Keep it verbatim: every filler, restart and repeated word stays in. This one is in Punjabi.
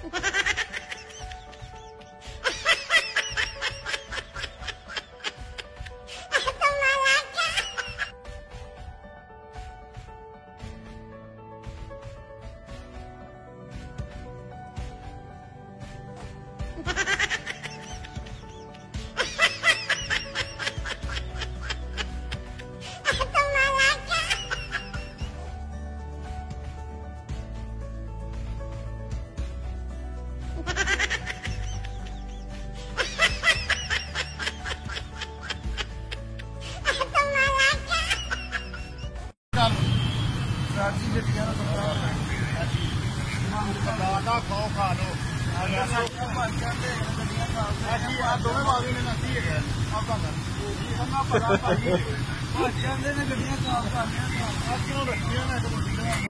ਖਾਓ ਖਾ ਲੋ ਅਸੀਂ ਆ ਦੋਵੇਂ ਬਾਜ਼ੂ ਨੇ ਨਸੀ ਹੈਗਾ ਆਪਾਂ ਕਰ ਪਤਾ ਭਾਜੀ ਭੱਜ ਜਾਂਦੇ ਨੇ ਗੱਡੀਆਂ ਸਾਫ਼ ਕਰਨੀਆਂ ਕਿਉਂ ਰੱਖੀਆਂ ਨੇ